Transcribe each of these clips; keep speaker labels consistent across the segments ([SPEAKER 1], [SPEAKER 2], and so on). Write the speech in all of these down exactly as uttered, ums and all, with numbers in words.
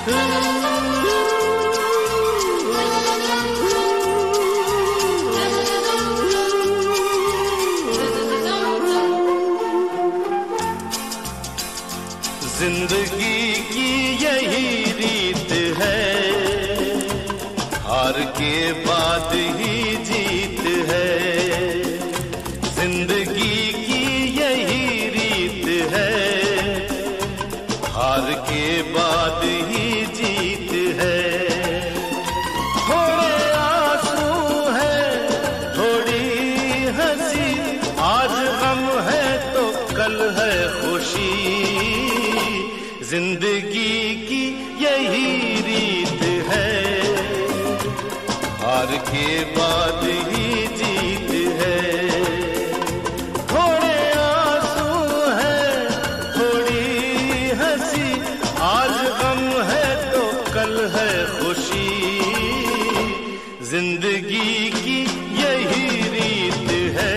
[SPEAKER 1] जिंदगी की यही रीत है, हार के बाद ही जीत है। जिंदगी की यही रीत है, हार के बाद ही जीत है। थोड़े आंसू है, थोड़ी हंसी, आज गम है तो कल है खुशी। जिंदगी की यही रीत है, हार के बाद ही जीत है। थोड़े आंसू है, थोड़ी हंसी, आज गम है तो कल है खुशी। जिंदगी की यही रीत है,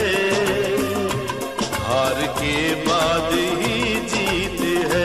[SPEAKER 1] हार के बाद ही जीत है।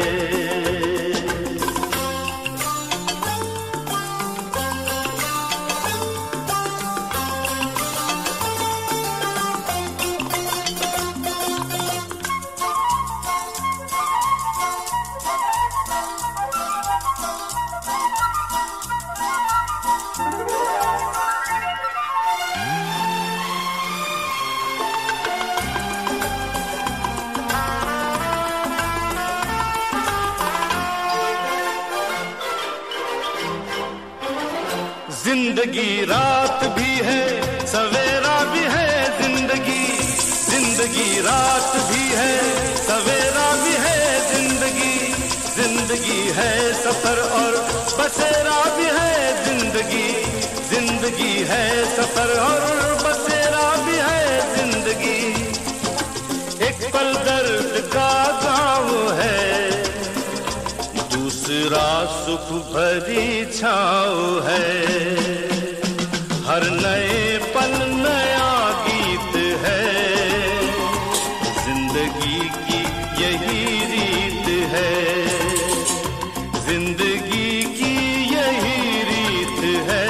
[SPEAKER 1] जिंदगी रात भी है, सवेरा भी है। जिंदगी जिंदगी रात भी है, सवेरा भी है। जिंदगी जिंदगी है, सफर और बसेरा भी है। जिंदगी जिंदगी है, सफर और बसेरा भी है। जिंदगी एक पल दर्द का गाँव है, दूसरा सुख भरी छाँव है। हर नए पल नया गीत है, जिंदगी की यही रीत है। जिंदगी की यही रीत है,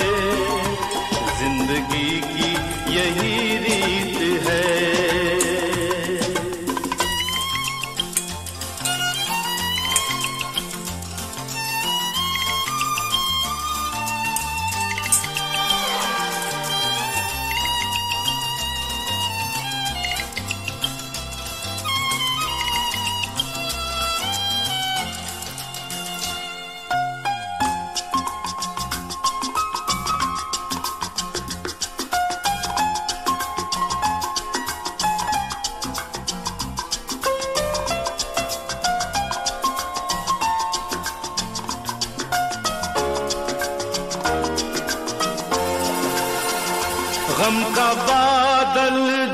[SPEAKER 1] जिंदगी की यही रीत है। गम का बादल